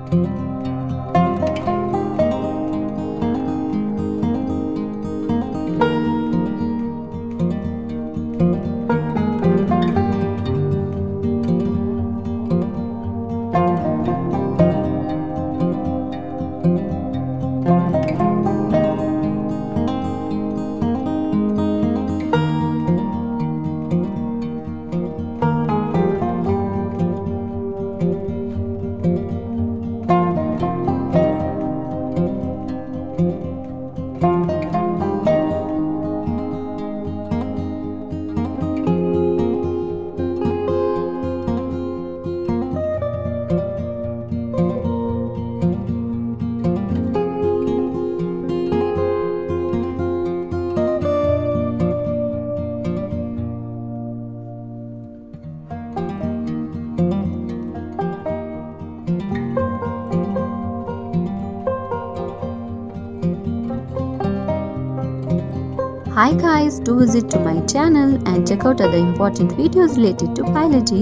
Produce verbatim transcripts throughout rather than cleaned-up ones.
Hi guys, do visit to my channel and check out other important videos related to biology.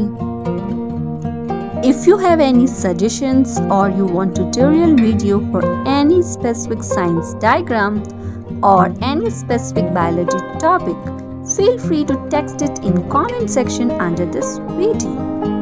If you have any suggestions or you want tutorial video for any specific science diagram or any specific biology topic, feel free to text it in comment section under this video.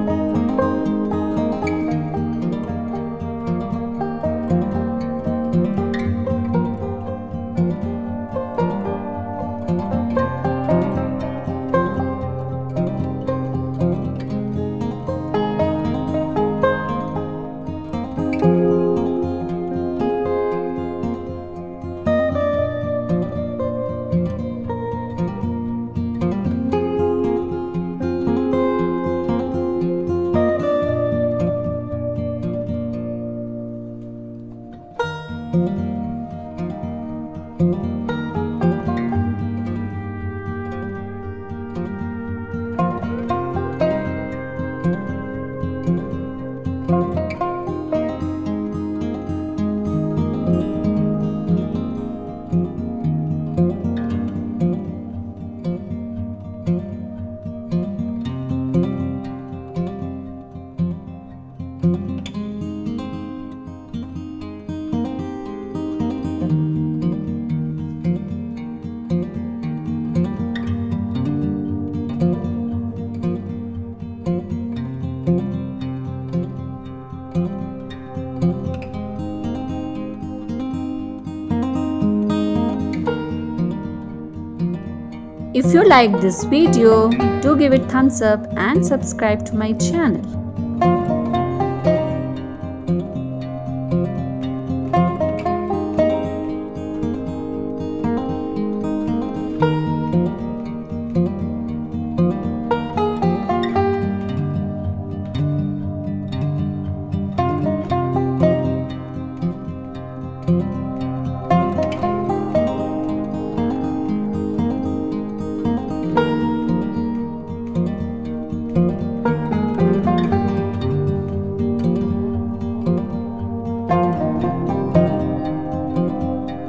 If you like this video, do give it thumbs up and subscribe to my channel.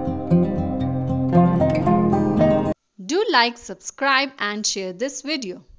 Do like, subscribe and share this video.